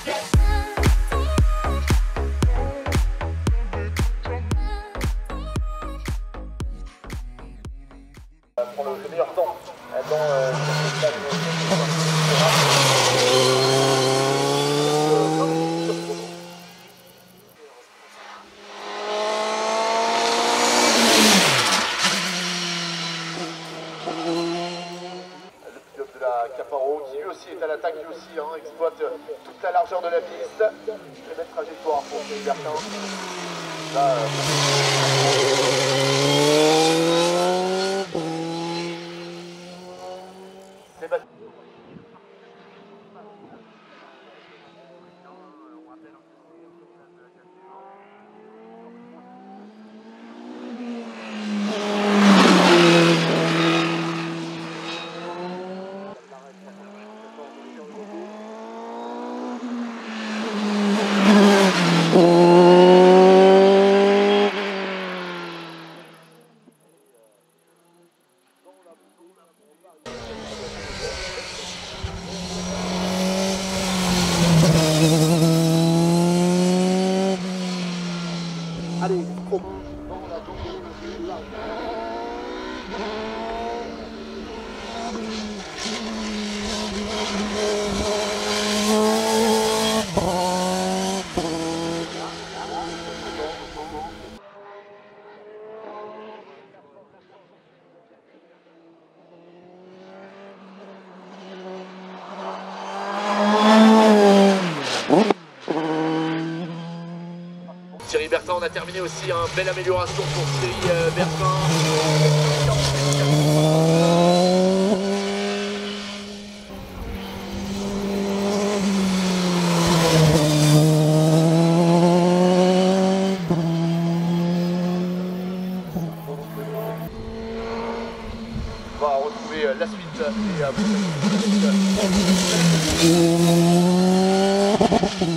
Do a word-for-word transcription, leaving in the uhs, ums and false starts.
Pour le, le meilleur temps dans euh, le pilote de la Caparo qui lui aussi est à l'attaque, lui aussi hein, exploite toute la largeur de la piste. Très belle trajectoire pour Thierry Bertin. Là, euh... Sébastien. Allez, trop. Thierry Bertin, on a terminé aussi, une hein, belle amélioration pour Thierry euh, Bertin. On va retrouver la suite et